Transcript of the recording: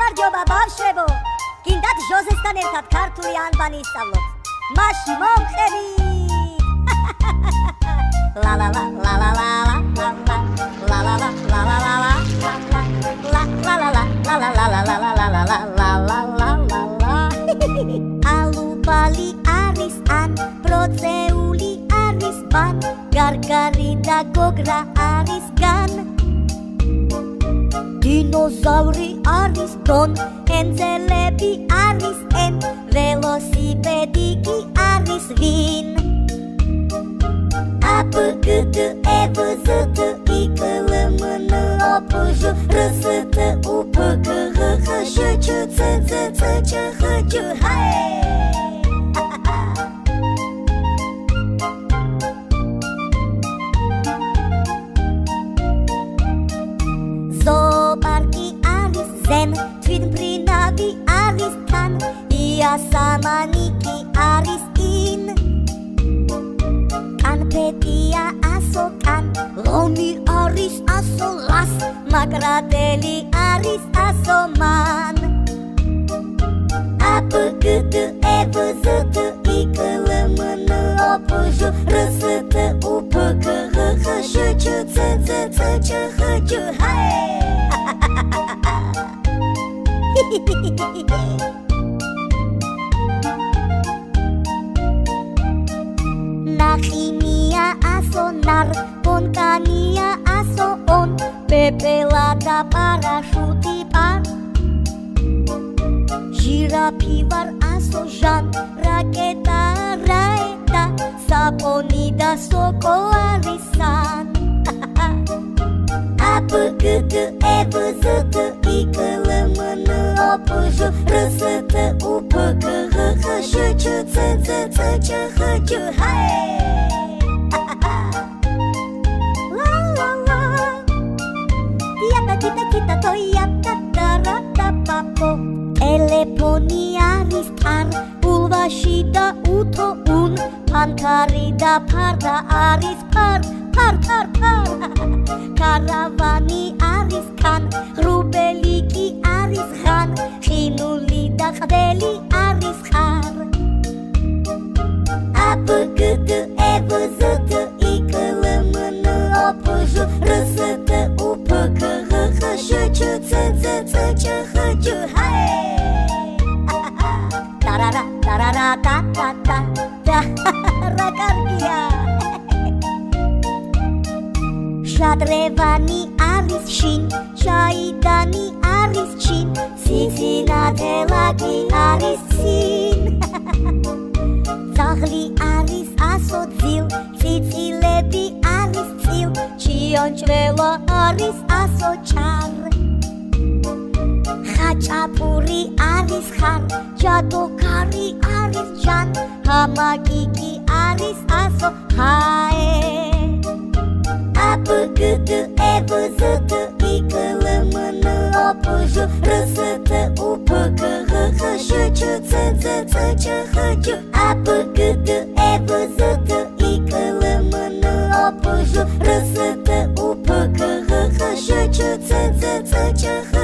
გამარჯობა ბავშვებო, გინდათ ჟოზესთან ერთად ქართული ანბანი ისწავლოთ. მაშინ მომხდებით. ლა ლა ლა ლა ლა ლა ლა ლა ლა ლა ლა ლა ლა ლა ალუბალი არის ან პროცეული არის ბან გარგარი და გოგრა არის გან დინოზავრი არის დონ ენძელები არის ენ ველოსიპედი კი არის ვინ აბგდ ევზდ იკლმნ ოპჟ რსთ უფგ შჩცცცჩხჯ ჰაი ზოპარკი არის ზენ თვითმფრინავი არის თან იასამანიკი არის ინ კანფეტია ასო კან ლომი არის ასო ლას მაგრადელი არის ასო მან აბგდ ევზდ იკლმნ ოპჟ რსთ უფგ შჩცცჩხჯ ჰაი ნახინია ასო ნარ ფონტანია ასო on პეპელა და პარაშუტი პარ ჟირაფი ვარ ასო ჟან რაკეტა რაეტა საპონი და სოკო არის სან აბგდ ევზდ იკლმნ ოპჟ რსთ უფგ შჩცცჩხჯ ჰაი ლა ლა ლა დიატა ჩიტა ჩიტა თოიატა დარატა პაპო ელეფონი არის თარ ულვაში და უთო ուն ფანქარი და ფარდა არის ფარ ფარ ფარ ფარ კარავანი არის ხან ღრუბელი კი არის ხან ხინული და ყდელი არის ხარ აბგდ ევზდ იკლმნ ოპჟ რსთ უფგ შჩცცჩხჯ ჰაი ტარარა ტარარა ტა ტა ტა რა კარგია შადრევანი არის შინ ჩაიდანი არის ჩინ ციცინათელაკი არის ცინ ძაღლი არის ასო ძილ ციცილები არის წილ ჩიონჭველა არის ასო ჩარ ხაჭაპური არის ხარ ჯადოქარი არის ჯან ჰამაკიკი არის ასო ჰაე აბგდ ევზდ იკლმნ ოპჟ რსთ უფგ შჩცცჩხჯ აბგდ ევზდ იკლმნ ოპჟ რსთ უფგ შჩცცჩხ